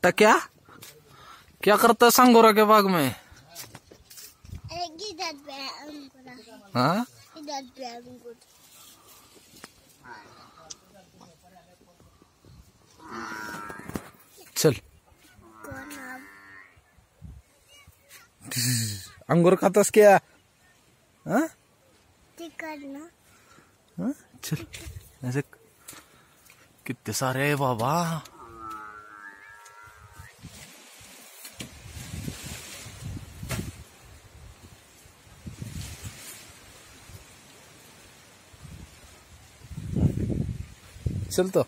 टक्या क्या करता है संगोरा के बाग में? हाँ चल अंगूर खातास क्या? हाँ चल ऐसे कितने सारे है बाबा। चल तो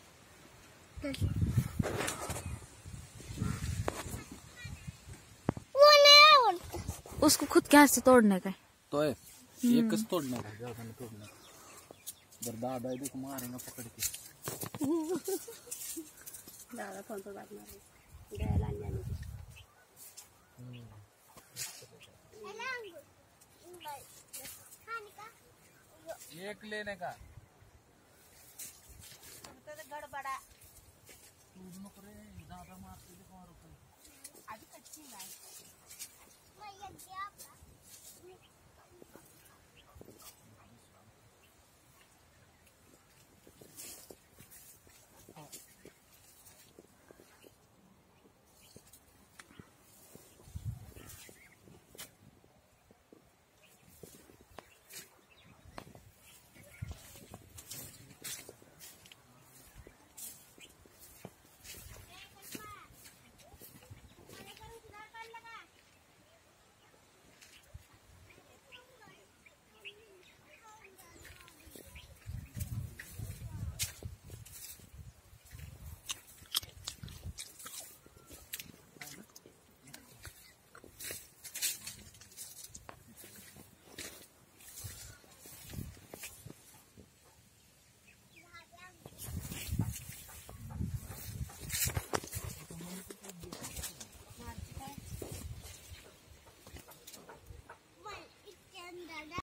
उसको खुद क्या से तोड़ने का तो है एक किस तोड़ने का ज्यादा नहीं तोड़ने का। दादा इधर को मारेंगे पकड़ के। दादा फोन पर बात मार रहे लाने जाने की एक लेने का गड़बड़ा दादा मारते अभी कच्ची है